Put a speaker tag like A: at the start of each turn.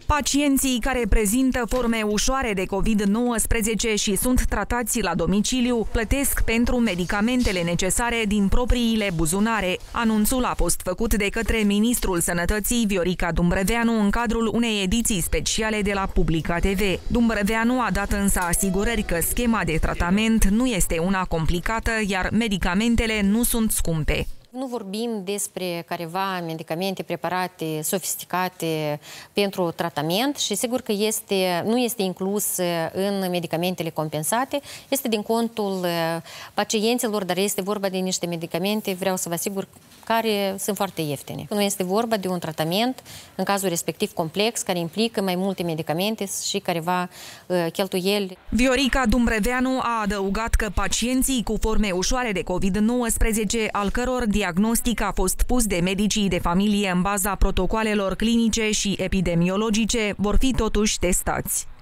A: Pacienții care prezintă forme ușoare de COVID-19 și sunt tratați la domiciliu plătesc pentru medicamentele necesare din propriile buzunare. Anunțul a fost făcut de către Ministrul Sănătății Viorica Dumbrăveanu în cadrul unei ediții speciale de la Publica TV. Dumbrăveanu a dat însă asigurări că schema de tratament nu este una complicată, iar medicamentele nu sunt scumpe.
B: Nu vorbim despre careva medicamente, preparate, sofisticate pentru tratament și sigur că nu este inclus în medicamentele compensate, este din contul pacienților, dar este vorba de niște medicamente, vreau să vă asigur, care sunt foarte ieftine. Nu este vorba de un tratament, în cazul respectiv complex, care implică mai multe medicamente și careva cheltuieli.
A: Viorica Dumbrăveanu a adăugat că pacienții cu forme ușoare de COVID-19, al căror diagnostic a fost pus de medicii de familie în baza protocoalelor clinice și epidemiologice, vor fi totuși testați.